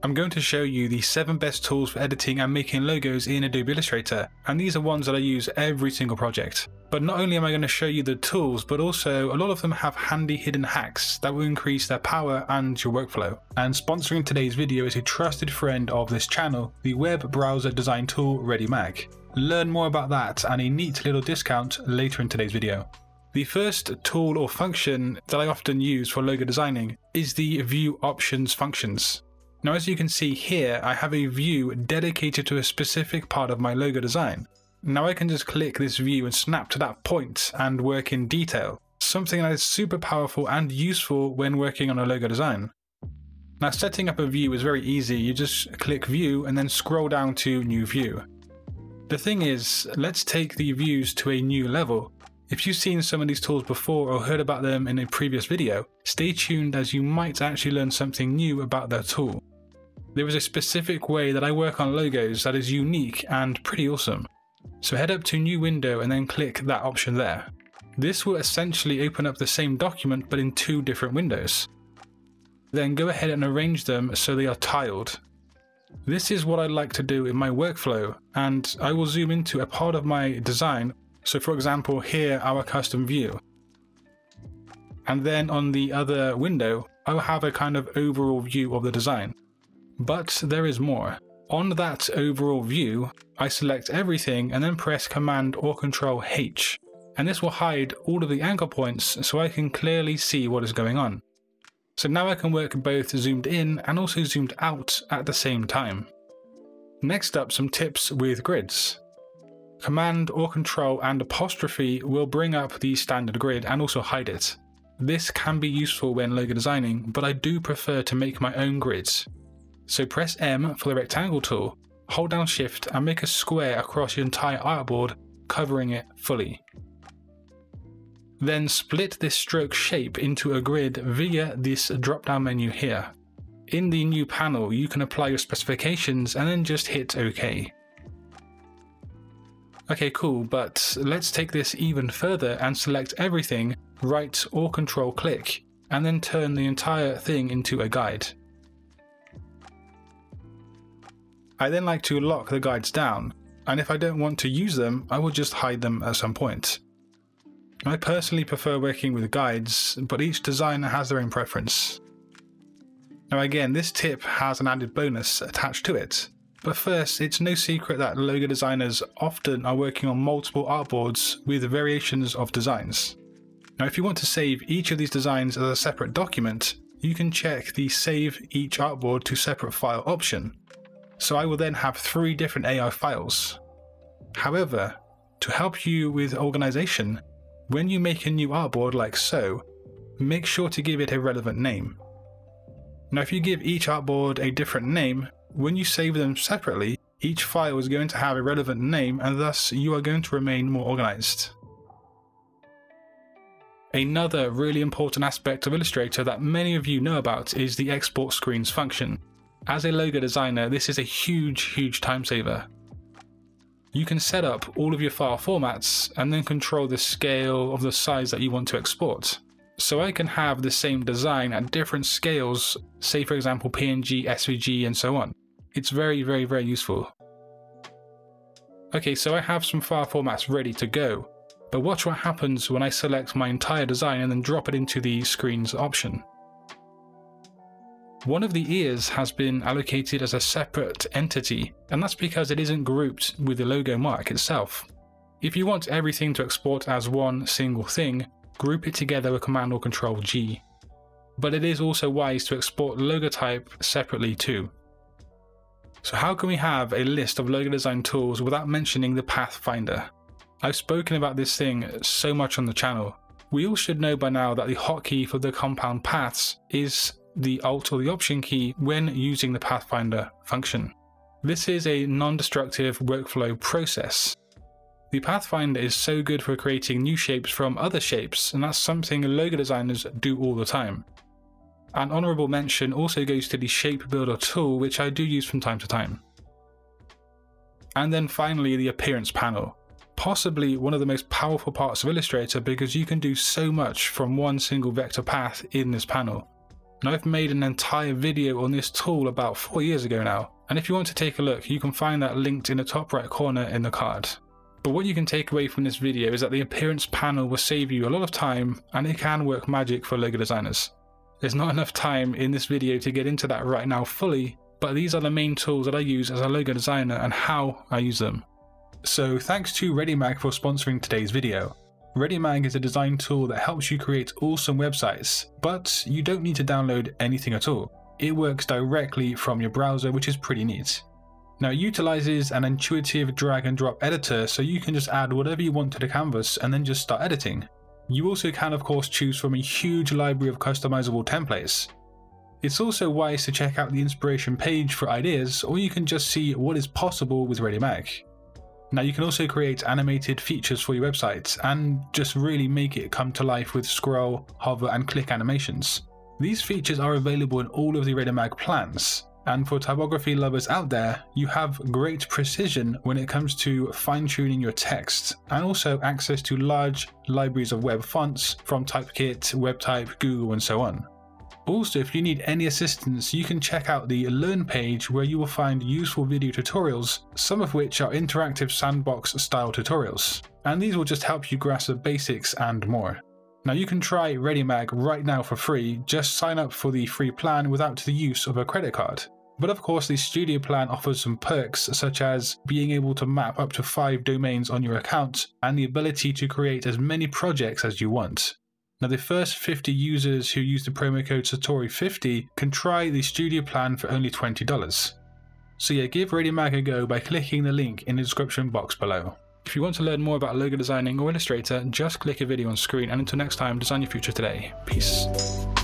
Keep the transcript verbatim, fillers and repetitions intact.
I'm going to show you the seven best tools for editing and making logos in Adobe Illustrator, and these are ones that I use every single project. But not only am I going to show you the tools, but also a lot of them have handy hidden hacks that will increase their power and your workflow. And sponsoring today's video is a trusted friend of this channel, the web browser design tool Readymag. Learn more about that and a neat little discount later in today's video. The first tool or function that I often use for logo designing is the View Options functions. Now, as you can see here, I have a view dedicated to a specific part of my logo design. Now I can just click this view and snap to that point and work in detail, something that is super powerful and useful when working on a logo design. Now, setting up a view is very easy. You just click view and then scroll down to new view. The thing is, let's take the views to a new level. If you've seen some of these tools before or heard about them in a previous video, stay tuned as you might actually learn something new about their tool. There is a specific way that I work on logos that is unique and pretty awesome. So head up to new window and then click that option there. This will essentially open up the same document but in two different windows. Then go ahead and arrange them so they are tiled. This is what I like to do in my workflow, and I will zoom into a part of my design. So for example, here our custom view. And then on the other window, I will have a kind of overall view of the design. But there is more. On that overall view, I select everything and then press Command or Control H. And this will hide all of the anchor points so I can clearly see what is going on. So now I can work both zoomed in and also zoomed out at the same time. Next up, some tips with grids. Command or Control and apostrophe will bring up the standard grid and also hide it. This can be useful when logo designing, but I do prefer to make my own grids. So press M for the rectangle tool, hold down Shift and make a square across your entire artboard, covering it fully. Then split this stroke shape into a grid via this drop down menu here. In the new panel, you can apply your specifications and then just hit OK. Okay, cool, but let's take this even further and select everything, right or Control click, and then turn the entire thing into a guide. I then like to lock the guides down, and if I don't want to use them, I will just hide them at some point. I personally prefer working with guides, but each designer has their own preference. Now again, this tip has an added bonus attached to it. But first, it's no secret that logo designers often are working on multiple artboards with variations of designs. Now if you want to save each of these designs as a separate document, you can check the Save Each Artboard to Separate File option. So I will then have three different A I files. However, to help you with organization, when you make a new artboard like so, make sure to give it a relevant name. Now if you give each artboard a different name, when you save them separately, each file is going to have a relevant name and thus you are going to remain more organized. Another really important aspect of Illustrator that many of you know about is the Export Screens function. As a logo designer, this is a huge, huge time saver. You can set up all of your file formats and then control the scale of the size that you want to export. So I can have the same design at different scales, say for example P N G, S V G and so on. It's very, very, very useful. Okay, so I have some file formats ready to go, but watch what happens when I select my entire design and then drop it into the Screens option. One of the ears has been allocated as a separate entity, and that's because it isn't grouped with the logo mark itself. If you want everything to export as one single thing, group it together with Command or Control G. But it is also wise to export logo type separately too. So how can we have a list of logo design tools without mentioning the Pathfinder? I've spoken about this thing so much on the channel. We all should know by now that the hotkey for the compound paths is the Alt or the Option key when using the Pathfinder function. This is a non-destructive workflow process. The Pathfinder is so good for creating new shapes from other shapes, and that's something logo designers do all the time. An honourable mention also goes to the Shape Builder tool, which I do use from time to time. And then finally the Appearance panel. Possibly one of the most powerful parts of Illustrator because you can do so much from one single vector path in this panel. Now I've made an entire video on this tool about four years ago now, and if you want to take a look, you can find that linked in the top right corner in the card. But what you can take away from this video is that the appearance panel will save you a lot of time, and it can work magic for logo designers. There's not enough time in this video to get into that right now fully, but these are the main tools that I use as a logo designer and how I use them. So thanks to Readymag for sponsoring today's video. Readymag is a design tool that helps you create awesome websites, but you don't need to download anything at all. It works directly from your browser, which is pretty neat. Now it utilizes an intuitive drag and drop editor, so you can just add whatever you want to the canvas and then just start editing. You also can of course choose from a huge library of customizable templates. It's also wise to check out the inspiration page for ideas, or you can just see what is possible with Readymag. Now you can also create animated features for your websites and just really make it come to life with scroll, hover and click animations. These features are available in all of the Readymag plans, and for typography lovers out there, you have great precision when it comes to fine-tuning your text, and also access to large libraries of web fonts from Typekit, WebType, Google and so on. Also, if you need any assistance, you can check out the Learn page where you will find useful video tutorials, some of which are interactive sandbox style tutorials, and these will just help you grasp the basics and more. Now you can try Readymag right now for free, just sign up for the free plan without the use of a credit card. But of course the Studio plan offers some perks such as being able to map up to five domains on your account and the ability to create as many projects as you want. Now the first fifty users who use the promo code Satori fifty can try the Studio plan for only twenty dollars. So yeah, give Readymag a go by clicking the link in the description box below. If you want to learn more about logo designing or Illustrator, just click a video on screen, and until next time, design your future today. Peace.